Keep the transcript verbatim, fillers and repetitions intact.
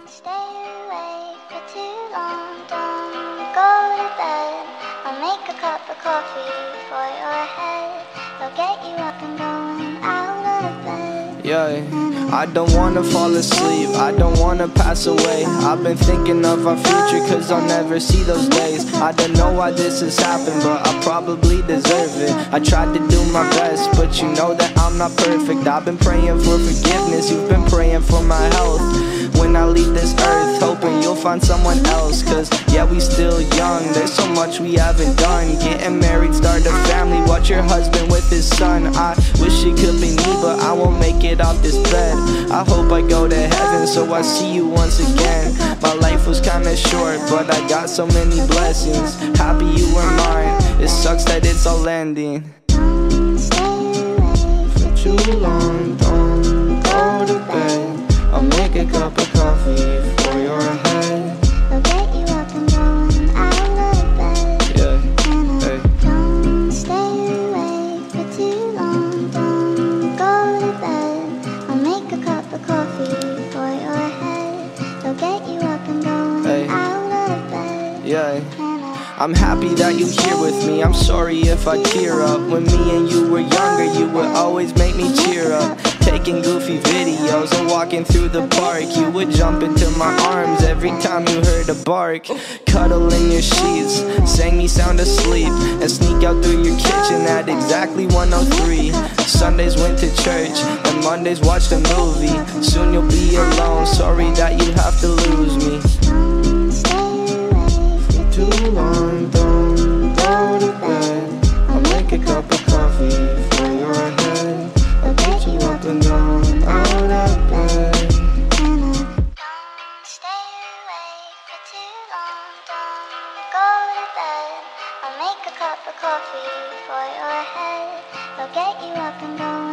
Stay awake for too long, don't go to bed. I'll make a cup of coffee for your head. I'll get you up and going out of bed. Yeah, I don't wanna fall asleep, I don't wanna pass away. I've been thinking of our future cause I'll never see those days. I don't know why this has happened, but I probably deserve it. I tried to do my best, but you know that I'm not perfect. I've been praying for forgiveness, you've been praying for my health. When I leave this earth, hoping you'll find someone else. Cause yeah, we still young, there's so much we haven't done. Getting married, start a family, watch your husband with his son. I wish it could be me, but I won't make it off this bed. I hope I go to heaven, so I see you once again. My life was kinda short, but I got so many blessings. Happy you were mine, it sucks that it's all ending. For too long, don't go to bed. I'll make a cup of coffee for your head. I'll get you up and going out of bed. Yeah, hey. Don't stay awake for too long, don't go to bed. I'll make a cup of coffee for your head. I'll get you up and going Hey. out of bed. Yeah. I'm happy that you're here with me, I'm sorry if I tear up. When me and you were younger, you would always make me cheer up. Taking goofy videos and walking through the park, you would jump into my arms every time you heard a bark. Cuddle in your sheets, sang me sound asleep, and sneak out through your kitchen at exactly one oh three. Sundays went to church, and Mondays watched a movie. Soon you'll be alone, sorry that you have to lose me. Too long, don't go to bed. I'll make a cup of coffee for your head. I'll get you up and down, out of bed. Don't stay awake for too long, don't go to bed. I'll make a cup of coffee for your head. I'll get you up and going